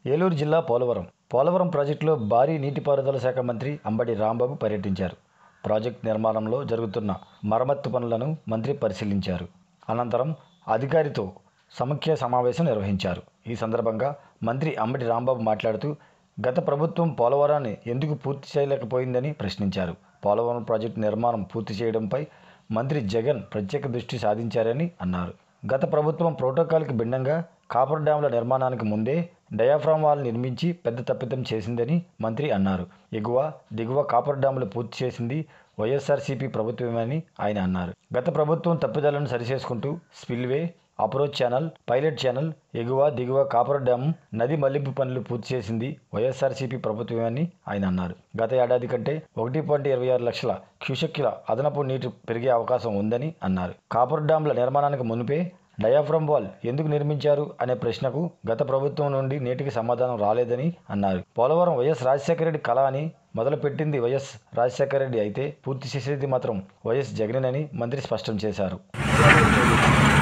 ఏలూరు జిల్లా పోలవరం ప్రాజెక్టులో భారీ నీటిపారుదల శాఖ మంత్రి అంబటి రాంబాబు పర్యటించారు. ప్రాజెక్టు నిర్మాణంలో జరుగుతున్న మరమ్మత్తు పనులను మంత్రి పరిశీలించారు. అనంతరం అధికారితో సమీక్షా సమావేశం నిర్వహించారు. ఈ సందర్భంగా మంత్రి అంబటి రాంబాబు మాట్లాడుతూ గత ప్రభుత్వం పోలవరాన్ని ఎందుకు పూర్తి చేయలేకపోయిందని ప్రశ్నించారు. పోలవరం ప్రాజెక్టు నిర్మాణం పూర్తి చేయడంపై మంత్రి జగన్ ప్రత్యేక దృష్టి సాధించారని అన్నారు. గత ప్రభుత్వం ప్రోటోకాల్కి భిన్నంగా కాపర్ డ్యాంల నిర్మాణానికి ముందే డయాఫ్రామ్ వాల్ నిర్మించి పెద్ద తప్పిదం చేసిందని మంత్రి అన్నారు. ఎగువ, దిగువ కాపర్ డ్యాములు పూర్తి చేసింది వైఎస్ఆర్సీపీ ప్రభుత్వమని ఆయన అన్నారు. గత ప్రభుత్వం తప్పిదాలను సరిచేసుకుంటూ spillway, approach channel, pilot channel, ఎగువ, దిగువ కాపర్ డ్యామ్, నది మళ్లింపు పనులు పూర్తి చేసింది వైఎస్ఆర్సీపీ ప్రభుత్వమని ఆయన అన్నారు. గత ఏడాది కంటే 1.26 లక్షల క్యూసెక్కుల అదనపు నీరు పెరిగే అవకాశం ఉందని అన్నారు. కాపర్ డ్యాంల నిర్మాణానికి మునిపే డయాఫ్రామ్ వాల్ ఎందుకు నిర్మించారు అనే ప్రశ్నకు గత ప్రభుత్వం నుండి నేటికి సమాధానం రాలేదని అన్నారు. పోలవరం వైఎస్ రాజశేఖర రెడ్డి కళ అని మొదలుపెట్టింది వైఎస్ రాజశేఖర రెడ్డి అయితే పూర్తి చేసేది మాత్రం వైఎస్ జగనేనని మంత్రి స్పష్టం చేశారు.